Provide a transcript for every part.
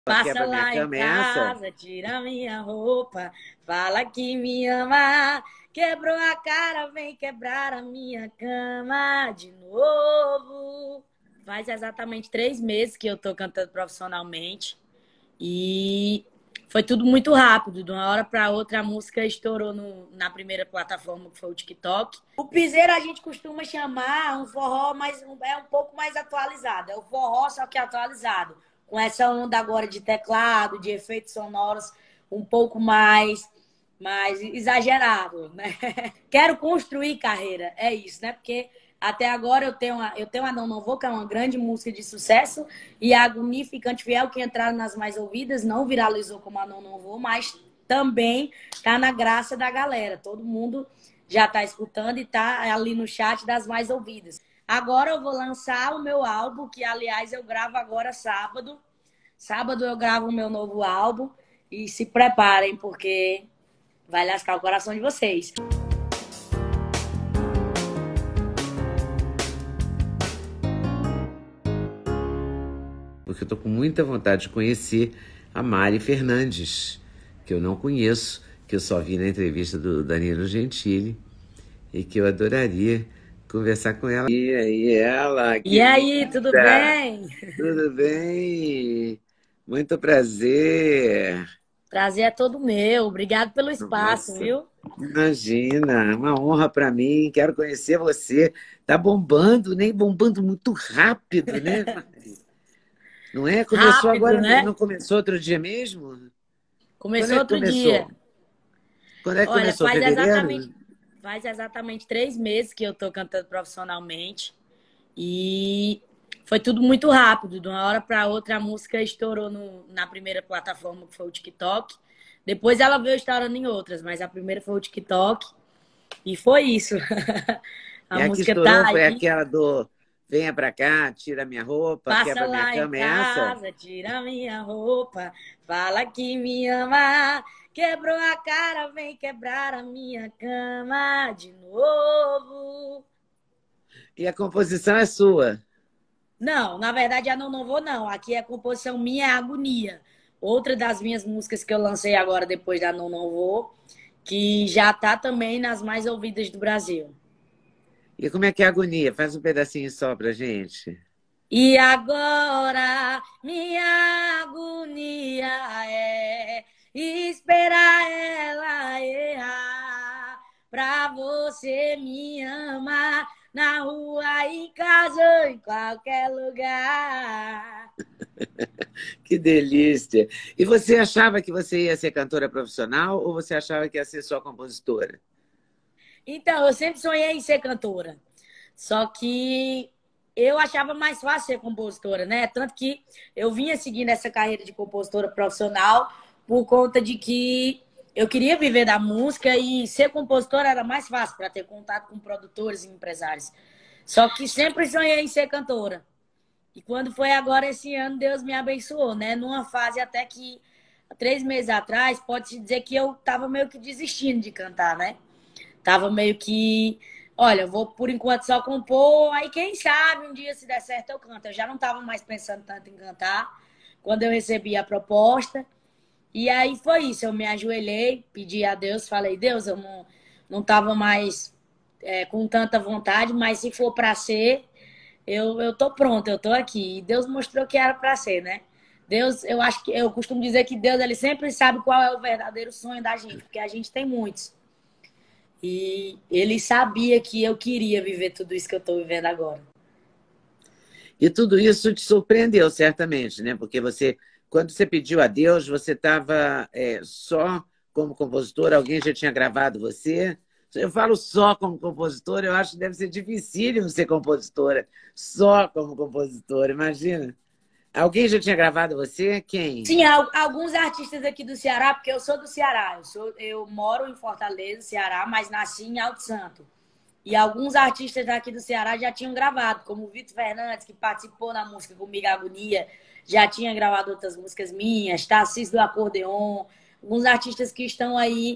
Passa Quebra minha lá em cama, é essa? casa, tira minha roupa, fala que me ama. Quebrou a cara, vem quebrar a minha cama de novo. Faz exatamente 3 meses que eu tô cantando profissionalmente e foi tudo muito rápido. De uma hora para outra a música estourou na primeira plataforma que foi o TikTok. O piseiro a gente costuma chamar um forró, mas é um pouco mais atualizado. É o forró, só que atualizado. Com essa onda agora de teclado, de efeitos sonoros um pouco mais exagerado, né? Quero construir carreira, é isso, né? Porque até agora eu tenho a Não Não Vou, que é uma grande música de sucesso, e a Agonia e Ficante Fiel, que entraram nas mais ouvidas, não viralizou como a Não Não Vou, mas também tá na graça da galera. Todo mundo já tá escutando e tá ali no chat das mais ouvidas. Agora eu vou lançar o meu álbum, que aliás eu gravo agora sábado. Sábado eu gravo o meu novo álbum e se preparem, porque vai lascar o coração de vocês. Porque eu tô com muita vontade de conhecer a Mari Fernandes, que eu não conheço, que eu só vi na entrevista do Danilo Gentili e que eu adoraria conversar com ela. E aí, ela, E aí, tudo querida? bem? Tudo bem? Muito prazer. Prazer é todo meu. Obrigado pelo espaço, Nossa, viu? imagina, uma honra para mim. Quero conhecer você. Tá bombando, nem bombando muito rápido, né, Mari? Não é? Começou Rápido, agora, né? não começou outro dia mesmo? Quando Começou é que outro dia. começou? Quando é que Olha, começou? Fevereiro? faz exatamente 3 meses que eu tô cantando profissionalmente e foi tudo muito rápido. De uma hora para outra a música estourou na primeira plataforma que foi o TikTok. Depois ela veio estourando em outras, mas a primeira foi o TikTok e foi isso. A E a que música estourou tá foi aí. aquela do Venha pra cá, tira minha roupa, Passa quebra minha lá em cama, é essa? casa, tira minha roupa, fala que me ama. Quebrou a cara, vem quebrar a minha cama de novo. E a composição é sua. Não, na verdade, a Não Não Vou, não. Aqui é composição minha, é Agonia. Outra das minhas músicas que eu lancei agora, depois da Não Não Vou, que já tá também nas mais ouvidas do Brasil. E como é que é a agonia? Faz um pedacinho só pra gente. E agora minha agonia é esperar ela errar pra você me amar na rua, em casa, em qualquer lugar. Que delícia! E você achava que você ia ser cantora profissional ou você achava que ia ser só compositora? Então, eu sempre sonhei em ser cantora. Só que eu achava mais fácil ser compositora, né? Tanto que eu vinha seguindo essa carreira de compositora profissional por conta de que eu queria viver da música e ser compositora era mais fácil para ter contato com produtores e empresários. Só que sempre sonhei em ser cantora. E quando foi agora esse ano, Deus me abençoou, né? Numa fase até que 3 meses atrás, pode-se dizer que eu estava meio que desistindo de cantar, né? Tava meio que, olha, eu vou por enquanto só compor, aí quem sabe um dia se der certo eu canto. Eu já não tava mais pensando tanto em cantar quando eu recebi a proposta. E aí foi isso, eu me ajoelhei, pedi a Deus, falei, Deus, eu não tava mais com tanta vontade, mas se for para ser, eu tô pronta, eu tô aqui. E Deus mostrou que era para ser, né? Deus, eu acho que eu costumo dizer que Deus ele sempre sabe qual é o verdadeiro sonho da gente, porque a gente tem muitos. E ele sabia que eu queria viver tudo isso que eu estou vivendo agora. E tudo isso te surpreendeu, certamente, né? Porque você, quando você pediu a Deus, você estava só como compositora, alguém já tinha gravado você? Eu falo só como compositora, eu acho que deve ser dificílimo ser compositora, só como compositora, imagina. Alguém já tinha gravado você? Quem? Tinha alguns artistas aqui do Ceará, porque eu sou do Ceará. Eu moro em Fortaleza, Ceará, mas nasci em Alto Santo. E alguns artistas daqui do Ceará já tinham gravado, como o Vitor Fernandes, que participou na música comigo, Agonia, já tinha gravado outras músicas minhas, Tarcísio do Acordeon, alguns artistas que estão aí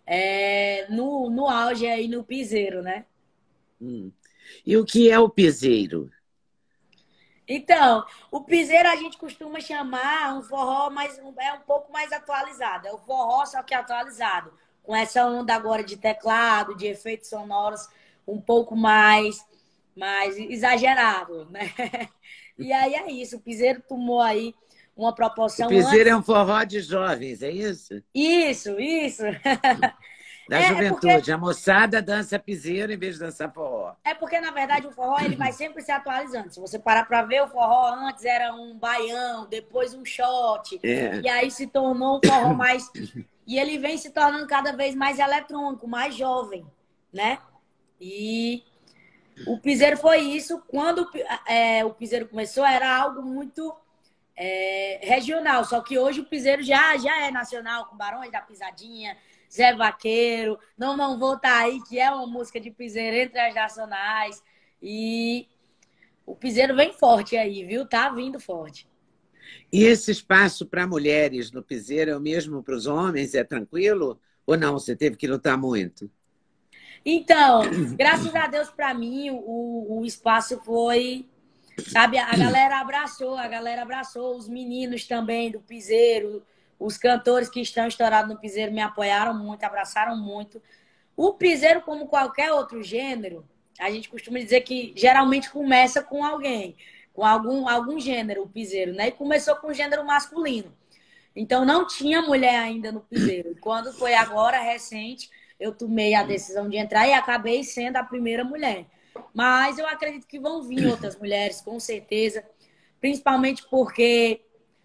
no auge aí no piseiro, né? Hum. E o que é o piseiro? Então, o piseiro a gente costuma chamar um forró, mas é um pouco mais atualizado. É o forró, só que atualizado. Com essa onda agora de teclado, de efeitos sonoros um pouco mais exagerado, né? E aí é isso. O piseiro tomou aí uma O proporção piseiro é antes. um forró de jovens, é isso? Isso. Da É porque juventude. A moçada dança piseiro em vez de dançar forró. É porque, na verdade, o forró ele vai sempre se atualizando. Se você parar para ver, o forró antes era um baião, depois um shot, É. e aí se tornou um forró mais. E ele vem se tornando cada vez mais eletrônico, mais jovem, né? E o piseiro foi isso. Quando o piseiro começou, era algo muito regional. Só que hoje o piseiro já é nacional, com Barões da Pisadinha, Zé Vaqueiro, Não Vou Tá Aí, que é uma música de piseiro entre as nacionais. E o piseiro vem forte aí, viu? Tá vindo forte. E esse espaço para mulheres no piseiro é o mesmo para os homens? É tranquilo? Ou não? Você teve que lutar muito? Então, graças a Deus para mim, o espaço foi. Sabe, a galera abraçou, os meninos também do piseiro, os cantores que estão estourados no piseiro me apoiaram muito, abraçaram muito. O piseiro, como qualquer outro gênero, a gente costuma dizer que geralmente começa com alguém, com algum gênero, o piseiro, né? E começou com o gênero masculino. Então não tinha mulher ainda no piseiro. E quando foi agora, recente, eu tomei a decisão de entrar e acabei sendo a primeira mulher. Mas eu acredito que vão vir outras mulheres, com certeza. Principalmente porque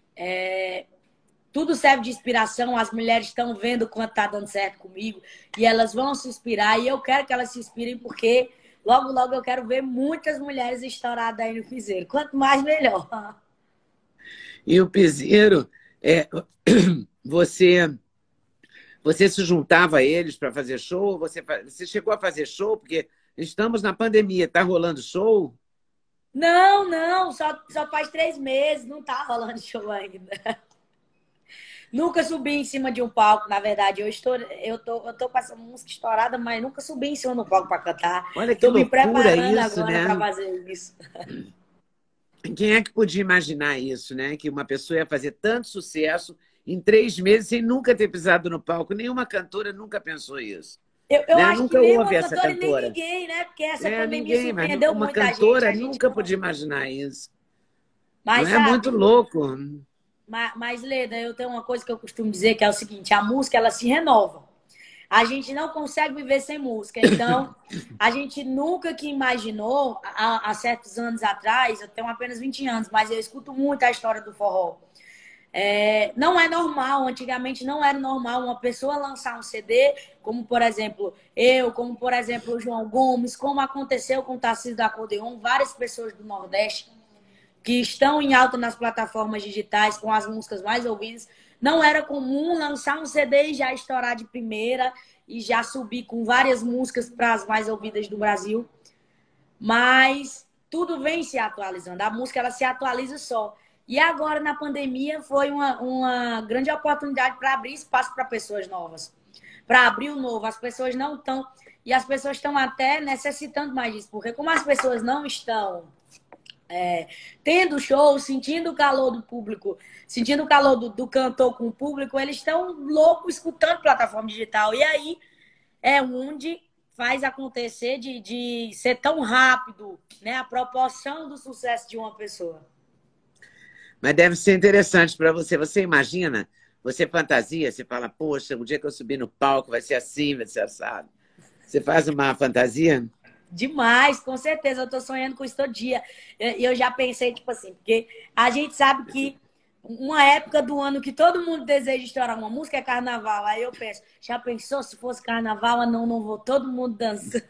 tudo serve de inspiração. As mulheres estão vendo quanto está dando certo comigo e elas vão se inspirar. E eu quero que elas se inspirem porque logo, logo eu quero ver muitas mulheres estouradas aí no piseiro. Quanto mais, melhor. E o piseiro, você, você se juntava a eles para fazer show? Você chegou a fazer show? Porque estamos na pandemia, está rolando show? Não, só faz 3 meses, não tá rolando show ainda. Nunca subi em cima de um palco, na verdade. Eu tô com essa música estourada, mas nunca subi em cima do palco para cantar. Olha que Tô me loucura preparando isso, agora para né? fazer isso. Quem é que podia imaginar isso, né? Que uma pessoa ia fazer tanto sucesso em 3 meses sem nunca ter pisado no palco. Nenhuma cantora nunca pensou isso. Eu Né? acho que Nunca nem houve uma essa cantora e nem cantora. ninguém, né? Porque essa pandemia Ninguém, mas surpreendeu uma muita gente. cantora A gente nunca não. podia imaginar isso. Não Mas é muito sabe, louco? mas Leda, eu tenho uma coisa que eu costumo dizer que é o seguinte: a música ela se renova. A gente não consegue viver sem música. Então, a gente nunca que imaginou, há certos anos atrás, eu tenho apenas 20 anos, mas eu escuto muito a história do forró. Não é normal, antigamente não era normal uma pessoa lançar um CD, como por exemplo eu, como por exemplo o João Gomes, como aconteceu com o Tarcísio da Acordeon, várias pessoas do Nordeste que estão em alta nas plataformas digitais com as músicas mais ouvidas. Não era comum lançar um CD e já estourar de primeira e já subir com várias músicas para as mais ouvidas do Brasil. Mas tudo vem se atualizando. A música ela se atualiza só. E agora, na pandemia, foi uma grande oportunidade para abrir espaço para pessoas novas. Para abrir o novo. As pessoas não estão... E as pessoas estão até necessitando mais disso. Porque como as pessoas não estão tendo show, sentindo o calor do público, sentindo o calor do cantor com o público, eles estão loucos escutando plataforma digital. E aí é onde faz acontecer de ser tão rápido, né? A proporção do sucesso de uma pessoa. Mas deve ser interessante para você. Você imagina, você fantasia, você fala, poxa, o dia que eu subir no palco vai ser assim, vai ser assado. Você faz uma fantasia? Demais, com certeza. Eu tô sonhando com isso todo dia. E eu já pensei, tipo assim, porque a gente sabe que uma época do ano que todo mundo deseja estourar uma música é carnaval. Aí eu penso, já pensou se fosse carnaval? Não vou todo mundo dançando.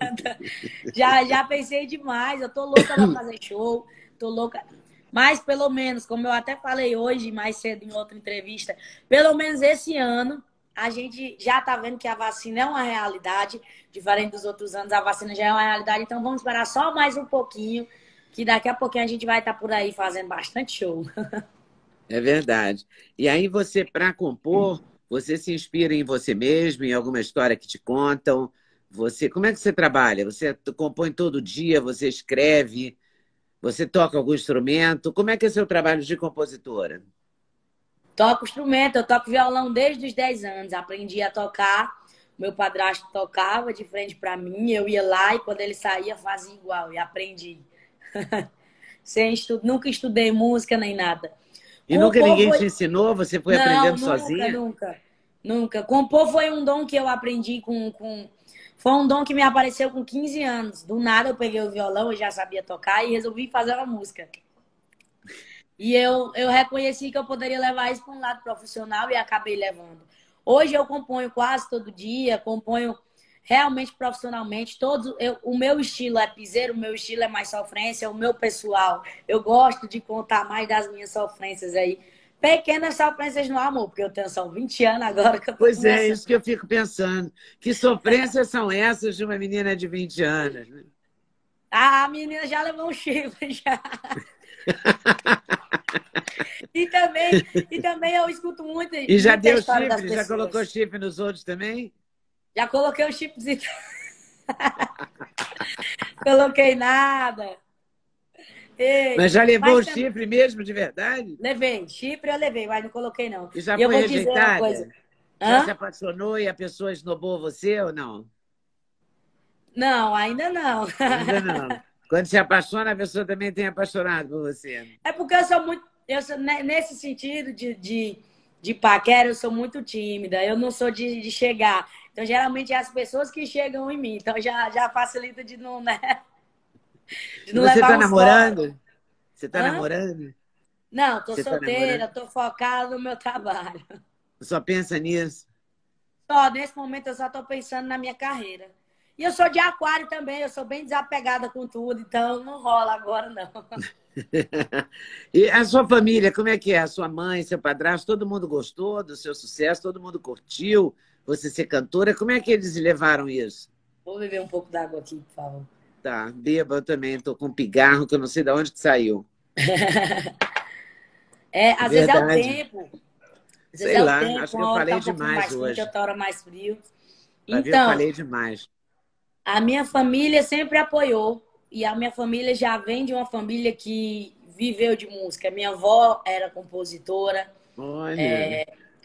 Já pensei demais. Eu tô louca pra fazer show. Tô louca. Mas pelo menos, como eu até falei hoje, mais cedo em outra entrevista, pelo menos esse ano a gente já tá vendo que a vacina é uma realidade. Diferente dos outros anos, a vacina já é uma realidade. Então vamos esperar só mais um pouquinho, que daqui a pouquinho a gente vai estar por aí fazendo bastante show. É verdade. E aí você, para compor, você se inspira em você mesmo, em alguma história que te contam? Você, como é que você trabalha? Você compõe todo dia, você escreve? Você toca algum instrumento? Como é que é seu trabalho de compositora? Toco instrumento, eu toco violão desde os 10 anos. Aprendi a tocar. Meu padrasto tocava de frente para mim, eu ia lá e quando ele saía fazia igual e aprendi. Nunca estudei música nem nada. E nunca Compor ninguém te foi... ensinou? Você foi Não, aprendendo nunca, sozinha? nunca, nunca. Compor foi um dom que eu aprendi Foi um dom que me apareceu com 15 anos. Do nada eu peguei o violão, eu já sabia tocar e resolvi fazer uma música. E eu reconheci que eu poderia levar isso para um lado profissional e acabei levando. Hoje eu componho quase todo dia, componho realmente profissionalmente. O meu estilo é piseiro, o meu estilo é mais sofrência, o meu pessoal. Eu gosto de contar mais das minhas sofrências aí. Pequenas sofrências no amor, porque eu tenho só 20 anos agora que eu tô Pois é, começando. isso que eu fico pensando. Que sofrências são essas de uma menina de 20 anos? Né? A menina já levou um chifre, já. E também eu escuto E já muita deu história das chifre? Já colocou pessoas. chifre nos outros também? Já coloquei os chips e coloquei nada. Ei, Mas já levou mas o chifre mesmo, de verdade? levei. Chipre eu levei, mas não coloquei, não. E já E eu foi vou dizer uma coisa. rejeitada? Já se Hã? apaixonou e a pessoa esnobou você ou não? Não, ainda não. Ainda não. Quando se apaixona, a pessoa também tem apaixonado por você. É porque eu sou muito. Nesse sentido de paquera, eu sou muito tímida. Eu não sou de chegar. Então, geralmente, é as pessoas que chegam em mim. Então, já facilita de não, né? De E não você levar está uns fora. namorando? Você está Hã? namorando? Não, tô Você está solteira, namorando? tô focada no meu trabalho. Só pensa nisso? Só, nesse momento eu só tô pensando na minha carreira. E eu sou de aquário também, eu sou bem desapegada com tudo, então não rola agora, não. E a sua família, como é que é? A sua mãe, seu padrasto, todo mundo gostou do seu sucesso? Todo mundo curtiu você ser cantora? Como é que eles levaram isso? Vou beber um pouco d'água aqui, por favor. Tá, beba eu também. Estou com um pigarro que eu não sei de onde que saiu. É Às vezes é o verdade. tempo. Às vezes Sei é o lá, tempo, acho que eu uma hora tá falei um pouquinho demais mais quente, hoje. outra hora mais frio. Vai ver, eu Então, falei demais. a minha família sempre apoiou. E a minha família já vem de uma família que viveu de música. Minha avó era compositora. Olha,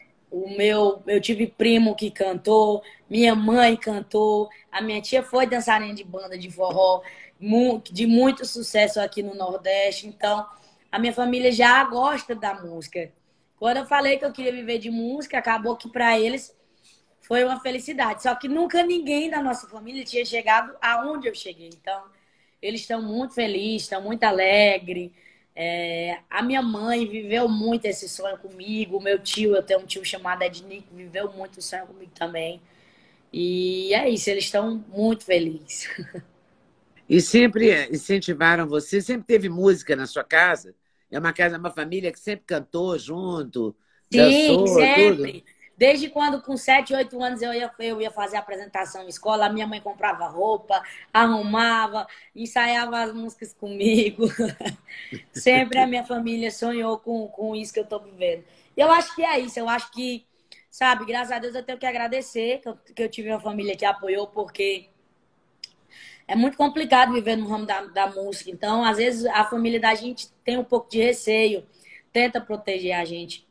Eu tive primo que cantou, minha mãe cantou, a minha tia foi dançarina de banda de forró, de muito sucesso aqui no Nordeste. Então, a minha família já gosta da música. Quando eu falei que eu queria viver de música, acabou que para eles foi uma felicidade. Só que nunca ninguém da nossa família tinha chegado aonde eu cheguei. Então, eles estão muito felizes, estão muito alegres. A minha mãe viveu muito esse sonho comigo. O meu tio, eu tenho um tio chamado Ednei, que viveu muito o sonho comigo também. E é isso, eles estão muito felizes. e sempre incentivaram você? Sempre teve música na sua casa? É uma casa, uma família que sempre cantou junto, Sim, dançou, tudo? sempre. Desde quando, com 7, 8 anos, eu ia fazer apresentação em escola, a minha mãe comprava roupa, arrumava, ensaiava as músicas comigo. Sempre a minha família sonhou com isso que eu estou vivendo. E eu acho que é isso, eu acho que, sabe, graças a Deus eu tenho que agradecer que eu tive uma família que apoiou, porque é muito complicado viver no ramo da música. Então, às vezes, a família da gente tem um pouco de receio, tenta proteger a gente.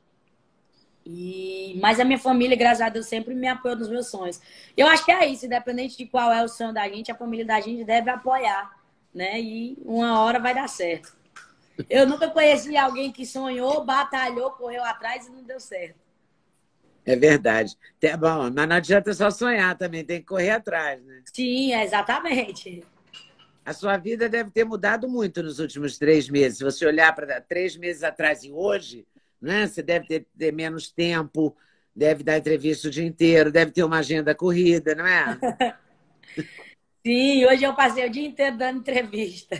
Mas a minha família, graças a Deus, sempre me apoiou nos meus sonhos. E eu acho que é isso, independente de qual é o sonho da gente, a família da gente deve apoiar, né? E uma hora vai dar certo. Eu nunca conheci alguém que sonhou, batalhou, correu atrás e não deu certo. É verdade. Bom, mas não adianta só sonhar também, tem que correr atrás, né? Sim, exatamente. A sua vida deve ter mudado muito nos últimos 3 meses. Se você olhar para 3 meses atrás e hoje, né? Você deve ter menos tempo, deve dar entrevista o dia inteiro, deve ter uma agenda corrida, não é? Sim, hoje eu passei o dia inteiro dando entrevista.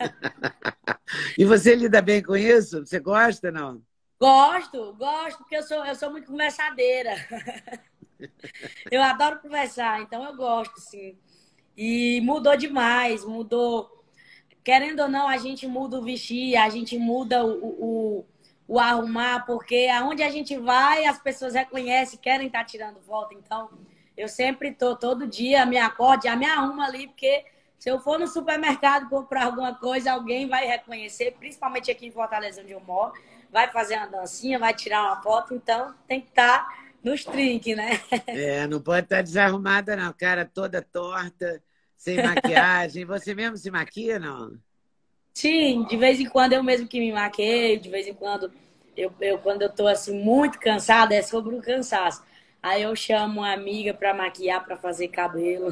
E você lida bem com isso? Você gosta, não? Gosto, porque eu sou muito conversadeira. Eu adoro conversar, então eu gosto, sim. E mudou demais, mudou. Querendo ou não, a gente muda o vestir, a gente muda o arrumar, porque aonde a gente vai, as pessoas reconhecem, querem estar tirando foto. Então, eu sempre tô, todo dia, me acordo, já me arrumo ali, porque Se eu for no supermercado comprar alguma coisa, alguém vai reconhecer, principalmente aqui em Fortaleza, onde eu moro, vai fazer uma dancinha, vai tirar uma foto, então tem que estar nos trinques, né? É, não pode estar desarrumada, não. Cara toda torta, sem maquiagem. Você mesmo se maquia, não? Sim, de vez em quando eu mesmo que me maqueio, de vez em quando quando eu tô assim muito cansada, é sobre o cansaço. Aí eu chamo uma amiga para maquiar, para fazer cabelo.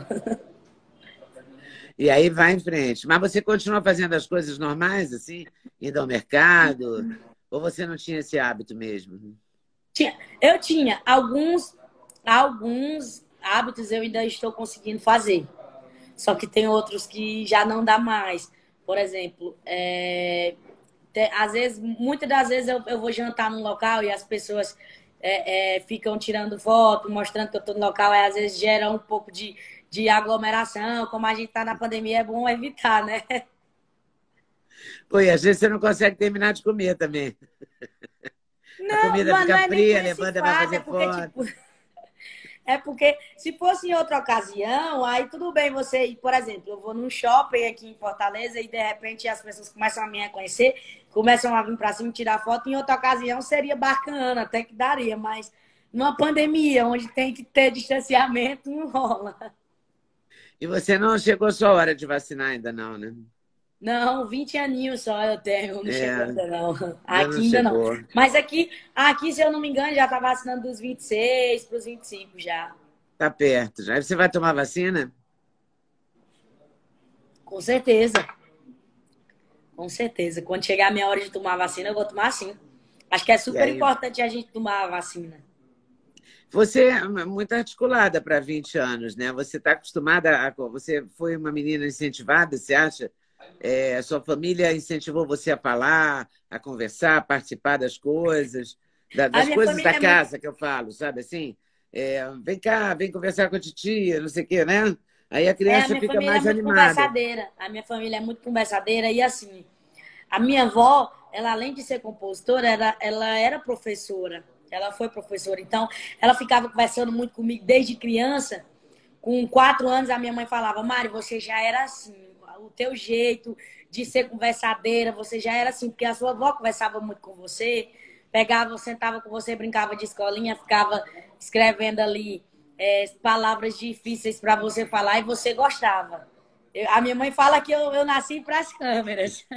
E aí vai em frente. Mas você continua fazendo as coisas normais, assim? Indo ao mercado? Ou você não tinha esse hábito mesmo? Eu tinha alguns hábitos eu ainda estou conseguindo fazer. Só que tem outros que já não dá mais. Por exemplo, às vezes, muitas das vezes eu vou jantar num local e as pessoas ficam tirando foto, mostrando que eu estou no local, e às vezes gera um pouco de aglomeração. Como a gente está na pandemia, é bom evitar, né? Pô, e às vezes você não consegue terminar de comer também. A Não, comida mas não fica é nem por fria, esse levanta para fato, é fazer porque, foto. tipo, é porque se fosse em outra ocasião, aí tudo bem você ir, por exemplo, eu vou num shopping aqui em Fortaleza e de repente as pessoas começam a me reconhecer, começam a vir para cima tirar foto. Em outra ocasião seria bacana, até que daria, mas numa pandemia onde tem que ter distanciamento, não rola. E você não chegou a sua hora de vacinar ainda, não, né? Não, 20 aninhos só eu tenho, não chegou É, ainda não. ainda não Aqui ainda não. chegou. Mas aqui, se eu não me engano, já tá vacinando dos 26 para os 25 já. Tá perto já. Aí você vai tomar vacina? Com certeza. Com certeza. Quando chegar a minha hora de tomar a vacina, eu vou tomar sim. Acho que é E super aí? importante a gente tomar a vacina. Você é muito articulada para 20 anos, né? Você está acostumada a. Você foi uma menina incentivada, você acha? É, sua família incentivou você a falar, a conversar, a participar das coisas, A das minha coisas da família é muito. casa que eu falo, sabe assim? É, vem cá, vem conversar com a titia, não sei o quê, né? Aí a A criança minha fica família é mais muito animada. conversadeira. A minha família é muito conversadeira e assim. A minha avó, ela além de ser compositora, ela era professora. Ela foi professora. Então, ela ficava conversando muito comigo desde criança. Com 4 anos, a minha mãe falava: Mari, você já era assim. O teu jeito de ser conversadeira, você já era assim, porque a sua avó conversava muito com você, pegava, sentava com você, brincava de escolinha, ficava escrevendo ali palavras difíceis para você falar e você gostava. A minha mãe fala que eu nasci para as câmeras.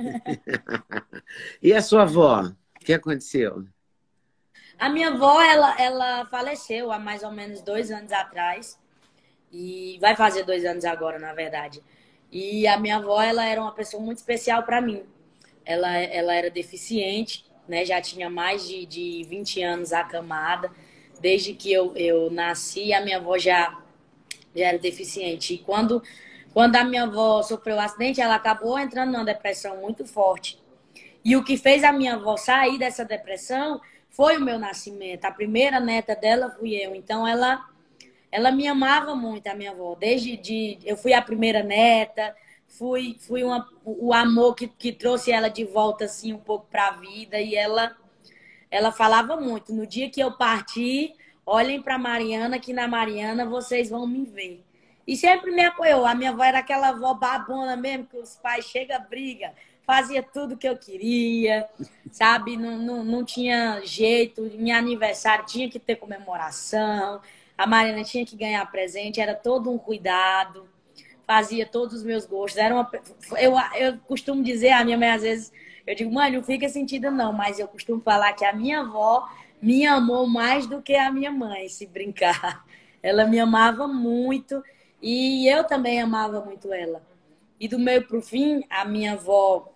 E a sua avó? O que aconteceu? A minha avó, ela faleceu há mais ou menos 2 anos atrás. E vai fazer 2 anos agora, na verdade. E a minha avó, ela era uma pessoa muito especial para mim. Ela era deficiente, né? Já tinha mais de 20 anos acamada. Desde que eu nasci, a minha avó já era deficiente. E quando a minha avó sofreu o acidente, ela acabou entrando numa depressão muito forte. E o que fez a minha avó sair dessa depressão foi o meu nascimento. A primeira neta dela fui eu. Então, ela me amava muito, a minha avó. Eu fui a primeira neta, fui o amor que trouxe ela de volta assim um pouco para a vida. E ela falava muito: no dia que eu partir, olhem para Mariana, que na Mariana vocês vão me ver. E sempre me apoiou. A minha avó era aquela avó babona mesmo, que os pais chegam, briga, fazia tudo que eu queria, sabe? Não tinha jeito. Em aniversário tinha que ter comemoração. A Mariana tinha que ganhar presente, era todo um cuidado, fazia todos os meus gostos. Eu costumo dizer, a minha mãe às vezes, eu digo: mãe, não fica sentido não, mas eu costumo falar que a minha avó me amou mais do que a minha mãe, se brincar. Ela me amava muito e eu também amava muito ela. E do meio para o fim, a minha avó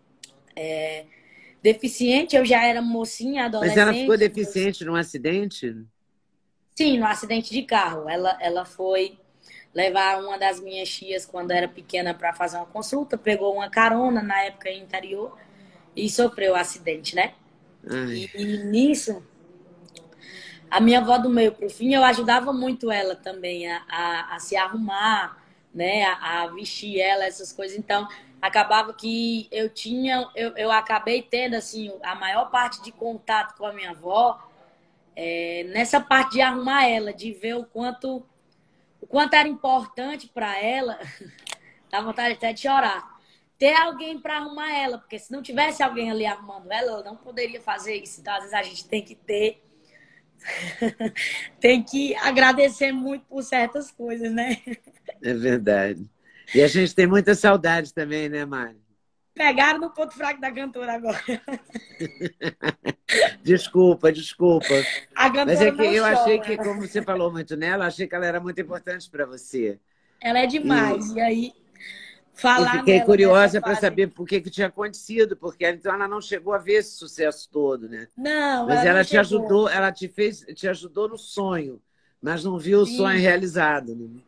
deficiente, eu já era mocinha, Mas ela ficou adolescente. deficiente num acidente? Sim, no acidente de carro. Ela foi levar uma das minhas tias quando era pequena para fazer uma consulta, pegou uma carona na época em interior e sofreu o acidente, né? Ai. E nisso, a minha avó do meio pro fim, eu ajudava muito ela também a se arrumar, né? A vestir ela, essas coisas. Então, acabava que eu acabei tendo assim a maior parte de contato com a minha avó nessa parte de arrumar ela, de ver o quanto era importante para ela Dá vontade até de chorar. Ter alguém para arrumar ela, porque se não tivesse alguém ali arrumando ela, ela não poderia fazer isso. Então, às vezes, a gente tem que ter, tem que agradecer muito por certas coisas, né? É verdade. E a gente tem muita saudade também, né, Mari? Pegaram no ponto fraco da cantora agora. Desculpa, desculpa. A Mas é cantora que não eu achei que, chora. como você falou muito nela, achei que ela era muito importante para você. Ela é E, demais. E aí, e falar fiquei nela nessa curiosa para fase. saber por que que tinha acontecido, porque então ela não chegou a ver esse sucesso todo, né? Não, Mas ela não ela te chegou. ajudou, ela te ajudou no sonho, mas não viu o sonho Sim. realizado, né?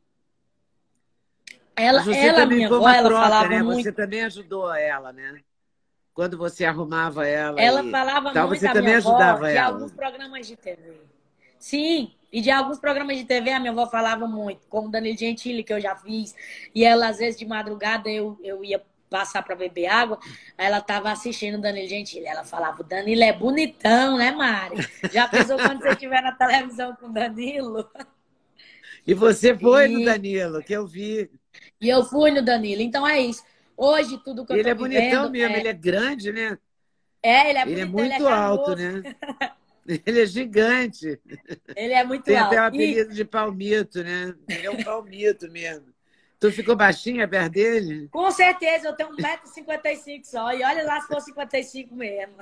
Mas você também Minha foi avó, uma ela troca, falava né? muito. Você também ajudou ela, né? Quando você arrumava ela Ela e falava tal, muito, você a minha também avó, ajudava de ela. alguns programas de TV. Sim, e de alguns programas de TV a minha avó falava muito, como Danilo Gentili, que eu já fiz. E ela, às vezes, de madrugada, eu ia passar para beber água, aí ela estava assistindo o Danilo Gentili. Ela falava, o Danilo é bonitão, né, Mari? Já pensou quando você estiver na televisão com o Danilo? E você foi no E, Danilo, que eu vi. e eu fui no Danilo. Então é isso. Hoje, tudo que eu Ele é estou bonitão vivendo mesmo, ele é grande, né? ele é Ele é bonitão, ele é muito alto, charmoso, né? Ele é gigante. ele é muito Tem até o alto. E apelido de palmito, né? Ele é um palmito mesmo. Tu ficou baixinha perto dele? com certeza eu tenho 1,55 m só. E olha lá se for 55 mesmo.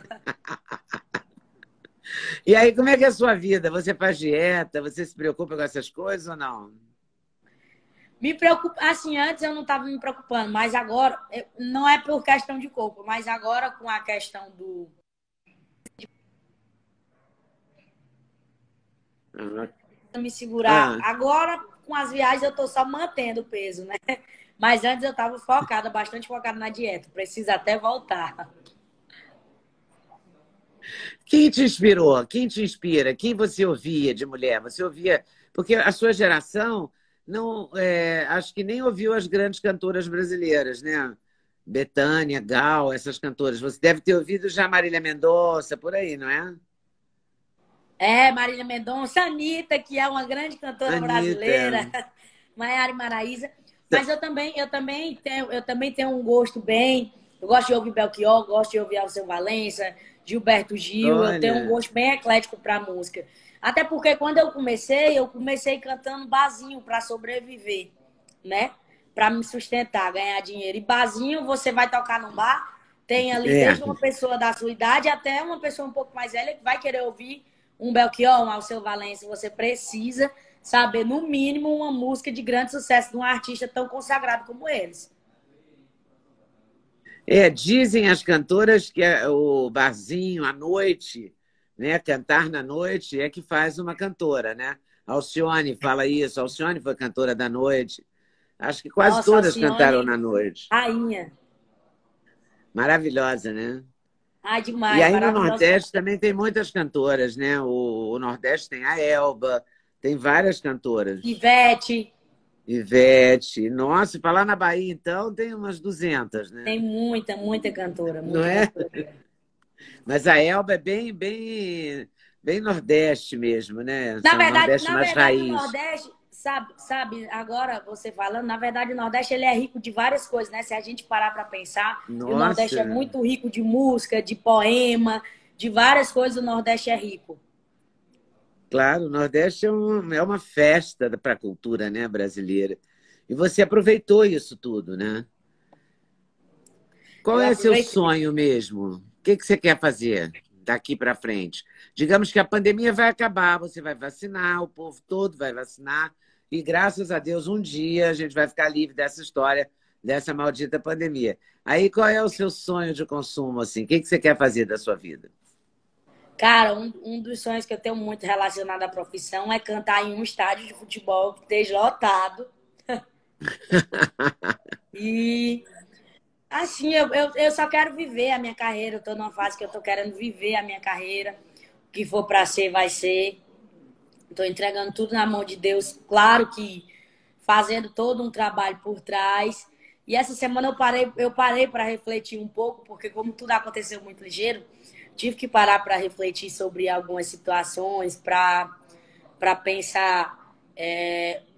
E aí, como é que é a sua vida? Você faz dieta? Você se preocupa com essas coisas ou não? Me preocupa, assim, antes eu não estava me preocupando, mas agora, não é por questão de corpo, mas agora com a questão do Ah, me segurar, ah. agora com as viagens eu estou só mantendo o peso, né? Mas antes eu estava focada, bastante focada na dieta. Precisa até voltar. Quem te inspirou? Quem te inspira? Quem você ouvia de mulher? Você ouvia. Porque a sua geração não, acho que nem ouviu as grandes cantoras brasileiras, né? Bethânia, Gal, essas cantoras. Você deve ter ouvido já Marília Mendonça, por aí, não é? É, Marília Mendonça, Anitta, que é uma grande cantora Anitta. brasileira, Maiara e Maraísa. Mas eu também tenho um gosto bem. Eu gosto de ouvir Belchior, gosto de ouvir Alceu Valença, Gilberto Gil. Eu tenho um Olha, gosto bem eclético para música. Até porque quando eu comecei cantando barzinho para sobreviver, né? Para me sustentar, ganhar dinheiro. E barzinho, você vai tocar num bar, tem ali é. desde uma pessoa da sua idade até uma pessoa um pouco mais velha que vai querer ouvir um Belchior, um Alceu Valença. Você precisa saber, no mínimo, uma música de grande sucesso de um artista tão consagrado como eles. Dizem as cantoras que o barzinho à noite, né, cantar na noite é que faz uma cantora, né? Alcione fala isso, Alcione foi cantora da noite. Acho que quase Nossa, todas cantaram Alcione, na noite. rainha. Maravilhosa, né? Ai, E demais, aí no maravilhosa. Nordeste também tem muitas cantoras, né? O Nordeste tem a Elba, tem várias cantoras. Ivete, Ivete. Nossa, para lá na Bahia, então, tem umas 200, né? tem muita, muita cantora, Não muita é? cantora. Mas a Elba é bem Nordeste mesmo, né? São Nordeste Na mais verdade, o raiz. Nordeste, sabe, agora você falando, na verdade, o Nordeste ele é rico de várias coisas, né? Se a gente parar para pensar, e o Nordeste é Nossa, muito rico de música, de poema, de várias coisas, o Nordeste é rico. claro, o Nordeste é uma festa para a cultura, né, brasileira. E você aproveitou isso tudo, né? Qual Eu é seu aproveitei. sonho mesmo? O que que você quer fazer daqui para frente? Digamos que a pandemia vai acabar, você vai vacinar, o povo todo vai vacinar, e graças a Deus, um dia a gente vai ficar livre dessa história, dessa maldita pandemia. Aí, qual é o seu sonho de consumo, assim? O que que você quer fazer da sua vida? Cara, um dos sonhos que eu tenho muito relacionado à profissão é cantar em um estádio de futebol que esteja lotado. E assim, eu só quero viver a minha carreira. Eu tô numa fase que eu tô querendo viver a minha carreira. O que for para ser, vai ser. Estou entregando tudo na mão de Deus. Claro que fazendo todo um trabalho por trás. E essa semana eu parei para refletir um pouco, porque como tudo aconteceu muito ligeiro, tive que parar para refletir sobre algumas situações, para pensar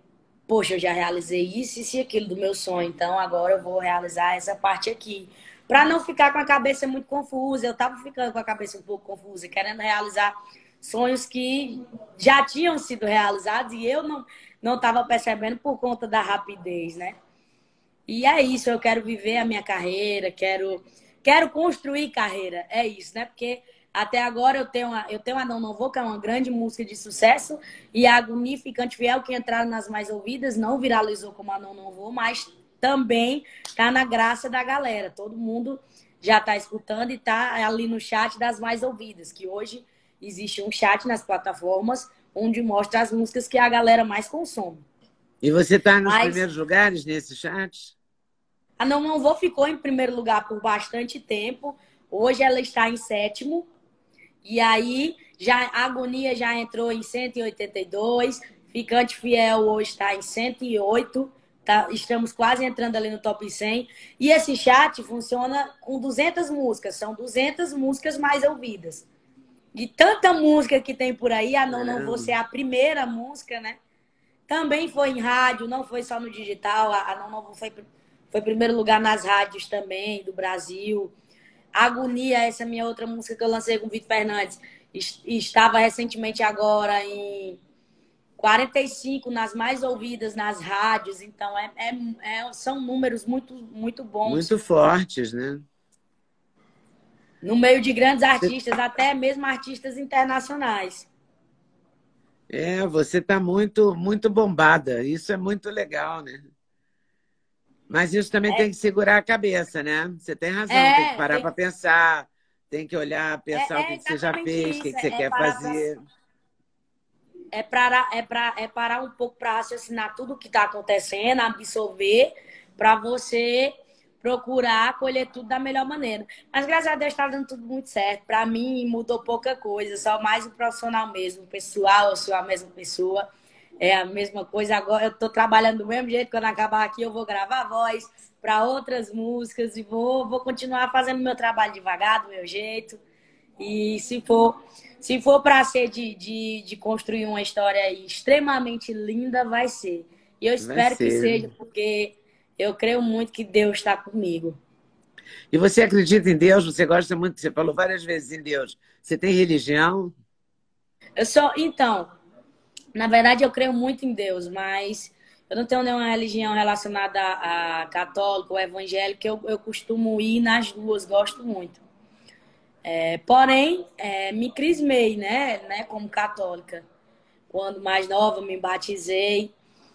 poxa, eu já realizei isso e aquilo do meu sonho, então agora eu vou realizar essa parte aqui. Para não ficar com a cabeça muito confusa. Eu estava ficando com a cabeça um pouco confusa, querendo realizar sonhos que já tinham sido realizados e eu não estava percebendo por conta da rapidez, né? E é isso, eu quero viver a minha carreira, quero construir carreira, é isso, né? Porque até agora eu tenho a Não Vou, que é uma grande música de sucesso, e a Agonia e Ficante Fiel, que entraram nas mais ouvidas, não viralizou como a Não Vou, mas também tá na graça da galera. Todo mundo já tá escutando e tá ali no chat das mais ouvidas, que hoje existe um chat nas plataformas onde mostra as músicas que a galera mais consome. E você está nos Mas primeiros lugares nesse chat? a Não Vou ficou em primeiro lugar por bastante tempo. Hoje ela está em sétimo. E aí já a Agonia já entrou em 182. Ficante Fiel hoje está em 108. Tá, estamos quase entrando ali no top 100. E esse chat funciona com 200 músicas. São 200 músicas mais ouvidas. De tanta música que tem por aí, a Não Vou ser a primeira música, né? Também foi em rádio, não foi só no digital. A Não Vou foi primeiro lugar nas rádios também, do Brasil. Agonia, essa é a minha outra música que eu lancei com o Vitor Fernandes, estava recentemente agora em 45 nas mais ouvidas nas rádios. Então, são números muito, muito bons. Muito fortes, né? No meio de grandes artistas, até mesmo artistas internacionais. Você está muito, muito bombada. Isso é muito legal, né? Mas isso também tem que segurar a cabeça, né? Você tem razão, tem que parar para pensar, tem que olhar, pensar o que você já exatamente fez, o que isso. você quer fazer. Parar um pouco para raciocinar tudo o que está acontecendo, absorver, para você procurar colher tudo da melhor maneira. Mas graças a Deus está dando tudo muito certo. Para mim mudou pouca coisa, só mais o profissional mesmo. O pessoal, eu sou a mesma pessoa, é a mesma coisa. Agora eu estou trabalhando do mesmo jeito. Quando acabar aqui, eu vou gravar voz para outras músicas e vou continuar fazendo meu trabalho devagar, do meu jeito. E se for para ser de construir uma história extremamente linda, vai ser. E eu Vai espero que ser. seja, porque eu creio muito que Deus está comigo. E você acredita em Deus? Você gosta muito, você falou várias vezes em Deus. Você tem religião? Então, na verdade, eu creio muito em Deus, mas eu não tenho nenhuma religião relacionada a católico ou evangélico. Eu costumo ir nas duas, gosto muito. Porém, me crismei, né, como católica. Quando mais nova, me batizei.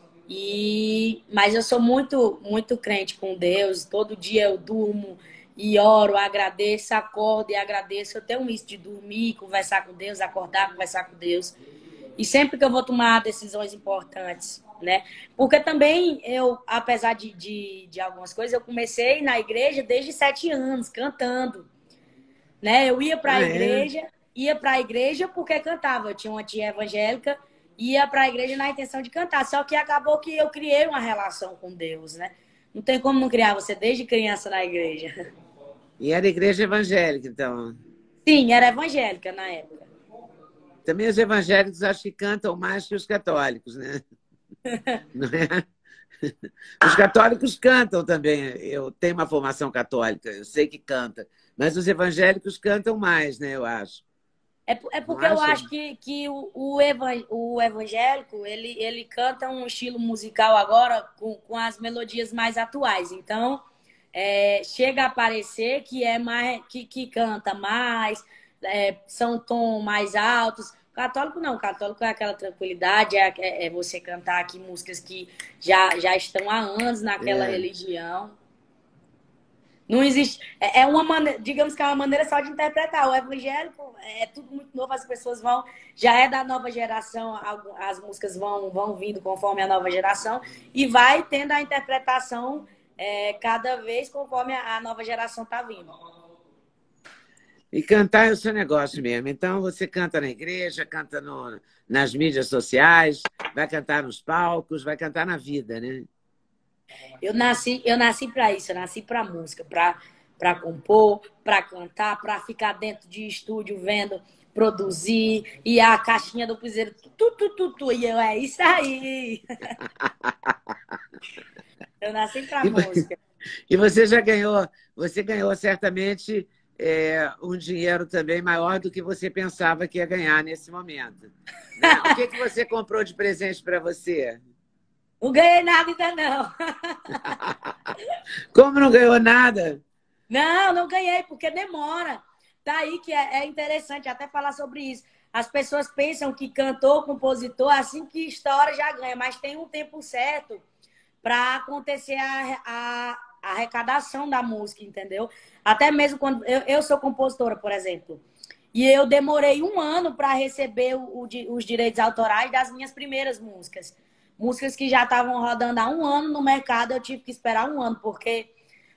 Mas eu sou muito, muito crente com Deus. Todo dia eu durmo e oro, agradeço, acordo e agradeço. Eu tenho isso de dormir, conversar com Deus, acordar, conversar com Deus. E sempre que eu vou tomar decisões importantes, né? Porque também eu, apesar de algumas coisas, eu comecei na igreja desde 7 anos, cantando, né? Eu Ah, é? ia para a igreja porque cantava. Eu tinha uma tia evangélica, ia para a igreja na intenção de cantar. Só que acabou que eu criei uma relação com Deus, né? Não tem como não criar você desde criança na igreja. E era igreja evangélica, então. Sim, era evangélica na época. Também os evangélicos acho que cantam mais que os católicos, né? Não é? Os católicos cantam também. Eu tenho uma formação católica, eu sei que canta. Mas os evangélicos cantam mais, né? Eu acho. É Não porque eu acha? acho que o evangélico, ele canta um estilo musical agora com as melodias mais atuais. Então, chega a parecer que é mais que canta mais, são tons mais altos. Católico não, católico é aquela tranquilidade, é você cantar aqui músicas que já estão há anos naquela É. religião. Não existe. É uma maneira, digamos que é uma maneira só de interpretar. O evangélico é tudo muito novo, as pessoas vão. Já é da nova geração, as músicas vão vindo conforme a nova geração e vai tendo a interpretação cada vez conforme a nova geração está vindo. E cantar é o seu negócio mesmo. Então, você canta na igreja, canta nas mídias sociais, vai cantar nos palcos, vai cantar na vida, né? Eu nasci para isso, eu nasci para música, para compor, para cantar, para ficar dentro de estúdio vendo produzir, e a caixinha do piseiro, e eu, é isso aí. Eu nasci pra música. E você ganhou certamente um dinheiro também maior do que você pensava que ia ganhar nesse momento. Né? O que você comprou de presente para você? Não ganhei nada ainda, não. Como não ganhou nada? Não, não ganhei, porque demora. Daí que é interessante até falar sobre isso. As pessoas pensam que cantor, compositor, assim que estoura já ganha, mas tem um tempo certo para acontecer a arrecadação da música, entendeu? Até mesmo quando eu sou compositora, por exemplo, e eu demorei 1 ano para receber os direitos autorais das minhas primeiras músicas. Músicas que já estavam rodando há 1 ano no mercado, eu tive que esperar 1 ano, porque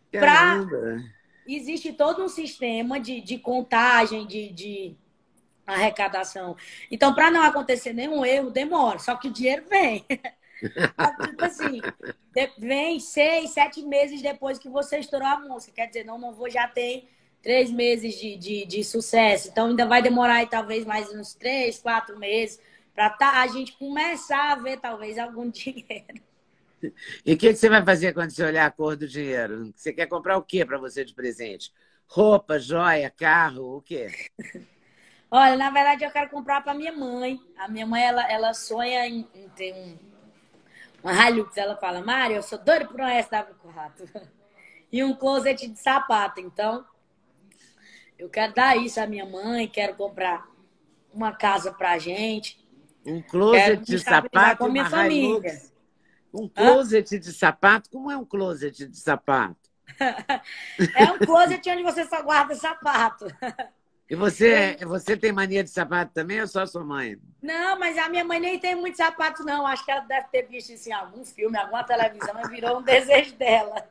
existe todo um sistema de contagem, de arrecadação. Então, para não acontecer nenhum erro, demora. Só que o dinheiro vem. Tipo assim, vem 6, 7 meses depois que você estourou a música. Quer dizer, não vou já ter 3 meses de sucesso. Então, ainda vai demorar aí, talvez mais uns 3, 4 meses para a gente começar a ver, talvez, algum dinheiro. E o que você vai fazer quando você olhar a cor do dinheiro? Você quer comprar o quê para você de presente? Roupa, joia, carro, o quê? Olha, na verdade, eu quero comprar para minha mãe. A minha mãe, ela sonha em ter uma Hilux. Ela fala, Mário, eu sou doida por uma SW4. E um closet de sapato. Então, eu quero dar isso à minha mãe. Quero comprar uma casa pra gente. Um closet de sapato com e a minha uma família. Hilux? Um closet de sapato? Como é um closet de sapato? É um closet onde você só guarda sapato. E você tem mania de sapato também ou só sua mãe? Não, mas a minha mãe nem tem muito sapato, não. Acho que ela deve ter visto isso em algum filme, alguma televisão, e virou um desejo dela.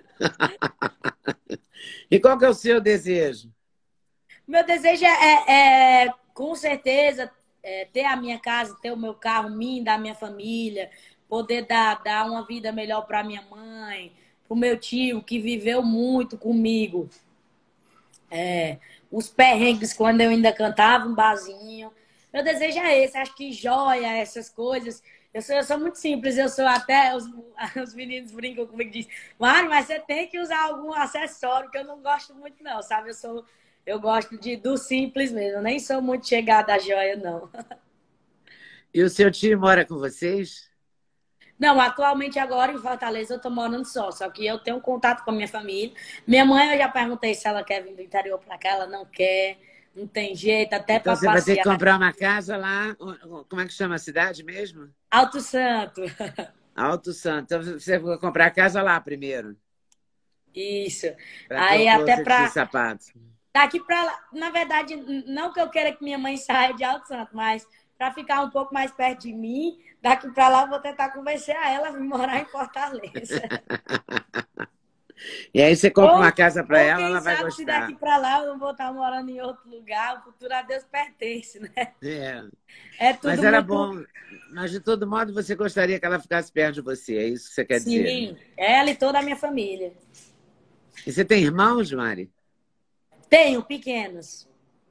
E qual que é o seu desejo? Meu desejo com certeza, ter a minha casa, ter o meu carro, mim, da minha família, poder dar uma vida melhor para minha mãe, para o meu tio, que viveu muito comigo. Os perrengues quando eu ainda cantava um barzinho. Meu desejo é esse, acho que joia, essas coisas. Eu sou muito simples, eu sou até. Os meninos brincam comigo e dizem, Mário, mas você tem que usar algum acessório, que eu não gosto muito, não, sabe? Eu gosto do simples mesmo, eu nem sou muito chegada à joia, não. E o seu tio mora com vocês? Não, atualmente agora em Fortaleza eu tô morando só que eu tenho contato com a minha família. Minha mãe, eu já perguntei se ela quer vir do interior para cá, ela não quer, não tem jeito, até Então para você vai ter que passear. comprar uma casa lá, como é que chama a cidade mesmo? Alto Santo. Alto Santo. Então você vai comprar a casa lá primeiro. Isso. Para ter Aí um até closet de para sapatos. daqui para lá, na verdade, não que eu queira que minha mãe saia de Alto Santo, mas para ficar um pouco mais perto de mim, daqui para lá eu vou tentar convencer a ela a vir morar em Fortaleza. E aí você compra uma casa para ou ela, quem ela vai sabe se gostar. daqui para lá eu não vou estar morando em outro lugar, o futuro a Deus pertence, né? É tudo Mas era muito... bom. Mas, de todo modo, você gostaria que ela ficasse perto de você. É isso que você quer dizer? Sim, ela e toda a minha família. E você tem irmãos, Mari? Tenho pequenos.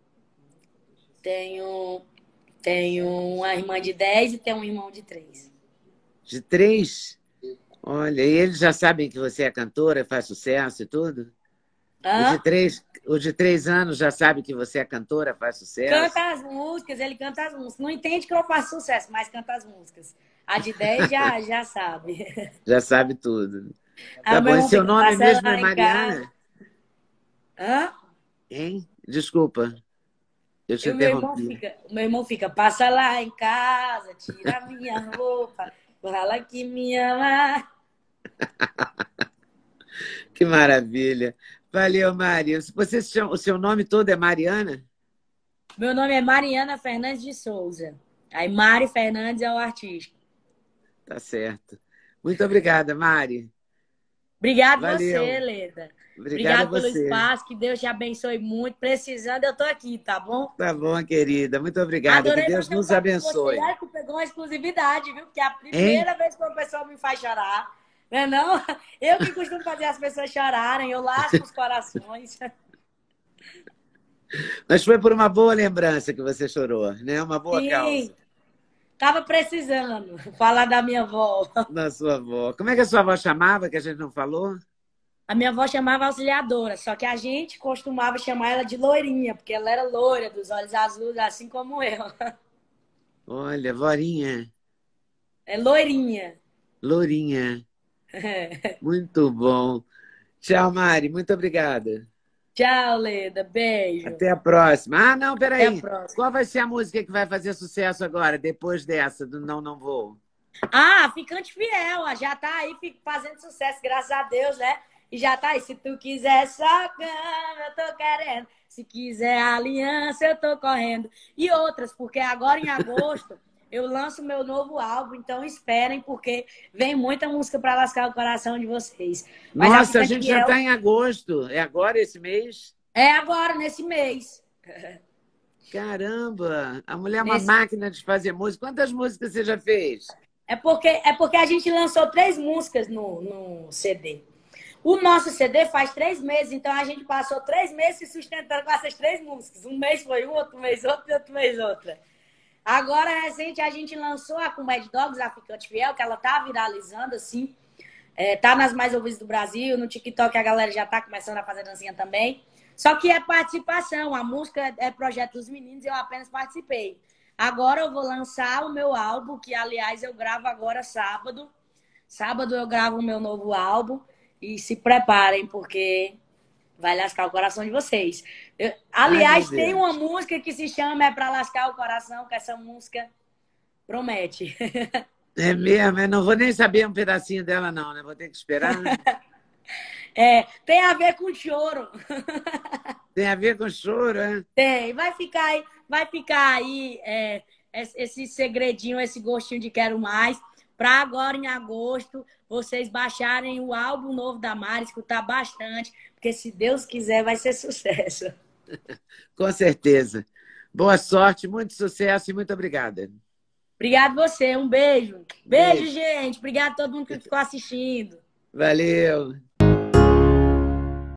Tenho uma irmã de 10 e tenho um irmão de 3. De 3? Olha, e eles já sabem que você é cantora, faz sucesso e tudo? Hã? O de 3 anos já sabe que você é cantora, faz sucesso? Canta as músicas, ele canta as músicas. Não entende que eu faço sucesso, mas canta as músicas. A de 10 já sabe. Já sabe tudo. Aí Tá o meu bom. E irmão seu fica, nome passa mesmo é lá em casa. Mariana? Hã? Hein? Desculpa, eu te E interrompi. o meu irmão fica, passa lá em casa, tira a minha roupa, fala que me ama. Que maravilha. Valeu, Maria. O seu nome todo é Mariana? Meu nome é Mariana Fernandes de Souza. Aí Mari Fernandes é o artista. Tá certo. Muito obrigada, Mari. Obrigado você, Valeu. Leda. Obrigada a Obrigado pelo você. espaço, que Deus te abençoe muito. Precisando, eu tô aqui, tá bom? Tá bom, querida. Muito obrigada. Que Adorei Deus bater um nos papo com você. abençoe. Ai, que pegou uma exclusividade, viu? Porque é a Hein? primeira vez que uma pessoa me faz chorar. Não é não? Eu que costumo fazer as pessoas chorarem, eu lasco os corações. Mas foi por uma boa lembrança que você chorou, né? Uma boa Sim, causa tava precisando falar da minha avó. da sua avó. Como é que a sua avó chamava, que a gente não falou? A minha avó chamava auxiliadora, só que a gente costumava chamar ela de loirinha, porque ela era loira, dos olhos azuis, assim como eu. Olha, Vorinha, É loirinha. Lourinha. Muito bom. Tchau, Mari. Muito obrigada. Tchau, Leda. Beijo. Até a próxima. Ah, não, Até a peraí. próxima. Qual vai ser a música que vai fazer sucesso agora, depois dessa, do Não, Não Vou? Ah, Ficante Fiel, ó, já tá aí fazendo sucesso, graças a Deus, né? E já tá aí. Se tu quiser só cama, eu tô querendo. Se quiser aliança, eu tô correndo. E outras, porque agora em agosto eu lanço meu novo álbum, então esperem, porque vem muita música pra lascar o coração de vocês. Mas a Nossa, a Ficante gente já Fiel está em agosto. É agora esse mês? é agora, nesse mês. Caramba! A mulher é uma Nesse... máquina de fazer música. Quantas músicas você já fez? É porque a gente lançou 3 músicas no CD. O nosso CD faz 3 meses, então a gente passou 3 meses se sustentando com essas 3 músicas. Um mês foi um, outro mês outro, outro mês outra. Agora, recente, a gente lançou a com Mad Dogs, a Ficante Fiel, que ela tá viralizando, assim. Tá nas mais ouvidas do Brasil, no TikTok a galera já tá começando a fazer dancinha também. Só que é participação, a música é projeto dos meninos e eu apenas participei. Agora eu vou lançar o meu álbum, que aliás eu gravo agora sábado. Sábado eu gravo o meu novo álbum e se preparem, porque vai lascar o coração de vocês. Ai, meu Aliás, tem uma Deus. música que se chama É Pra Lascar o Coração, que essa música promete. É mesmo? Eu não vou nem saber um pedacinho dela, não, né? Vou ter que esperar. Tem a ver com choro. Tem a ver com choro, é? Tem, vai ficar aí esse segredinho, esse gostinho de quero mais, para agora em agosto vocês baixarem o álbum novo da Mari, escutar bastante, porque se Deus quiser vai ser sucesso. Com certeza. Boa sorte, muito sucesso e muito obrigada. Obrigado você, um beijo. Beijo, Beijo. gente. Obrigado a todo mundo que ficou assistindo. Valeu.